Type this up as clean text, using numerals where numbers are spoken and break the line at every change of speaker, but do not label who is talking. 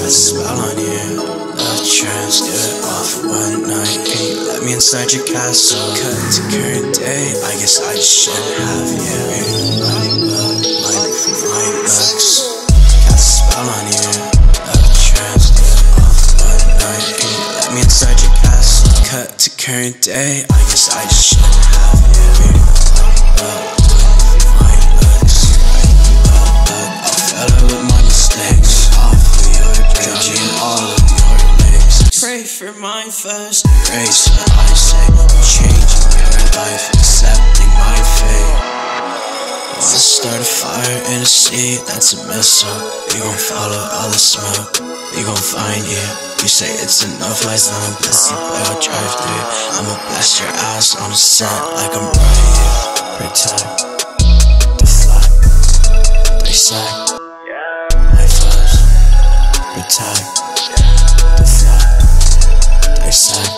Got a spell on you. Love trance, get off one night. Can you let me inside your castle? Cut to current day, I guess I shouldn't have you. My bucks. Got a spell on you. Love trance, get off one night. Can you let me inside your castle? Cut to current day, I guess I shouldn't have you. Pray for my first grace when I say changing your life, accepting my fate. Wanna start a fire in a sea, that's a missile. You gon' follow all the smoke, you gon' find you. You say it's enough lies, now I'm pissy, boy, I'll drive through. I'ma blast your ass on the set like I'm right. Protect, deflect, dissect. My first, protect, deflect, dissect.